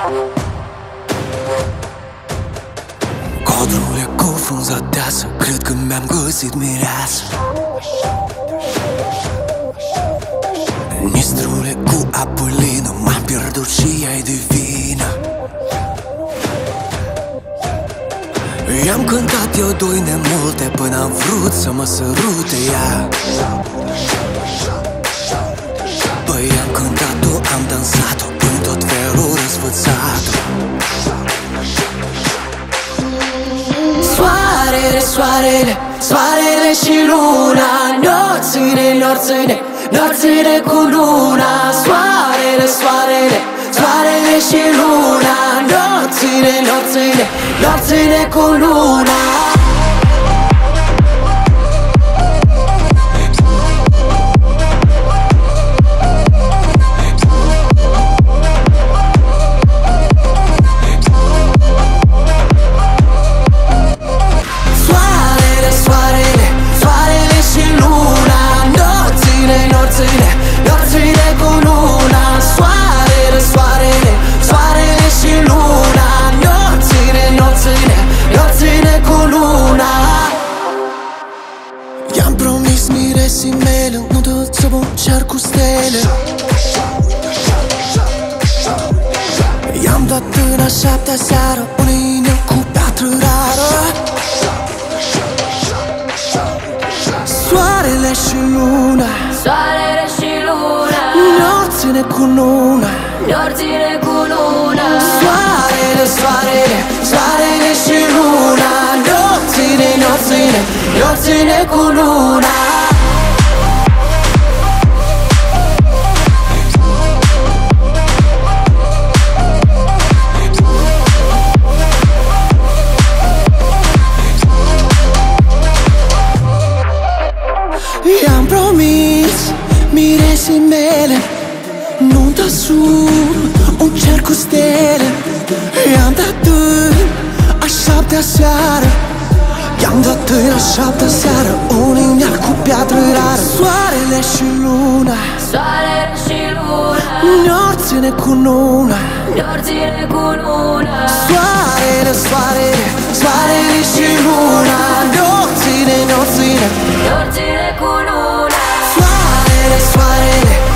Codrul e cu frunza deasă, cred că mi-am găsit mireasă. Mistrule cu apulină, m-am pierdut și ea-i divină. I-am cântat eu doi nemulte până am vrut să mă sărute ea. Păi am cântat-o, am dansat-o în tot felul răsfățat. Soarele, soarele, soarele și luna, nopțile, nopțile, nopțile cu luna. Soarele, soarele, soarele și luna, nopțile, nopțile, nopțile cu luna. I-am promis miresii mele, nu tot să vom cer cu stele. I-am dat până a 7-a seară un inel cu piatră rară. Soarele și luna, soarele și luna, nopțile cu luna, nopțile cu luna. Soarele, soarele, soarele și luna, nopțile, nopțile, nopțile cu luna. I-am promis miresii mele nunta sub un cer cu stele. I-am dat în a 7-a seară, i-am dat în a 7-a seară un inel cu piatră rară. Soarele și luna, soarele și luna, nopțile cu luna, nopțile cu luna. Soarele, soarele, soarele și luna, nopțile, nopțile, nopțile cu luna. Soarele, soarele,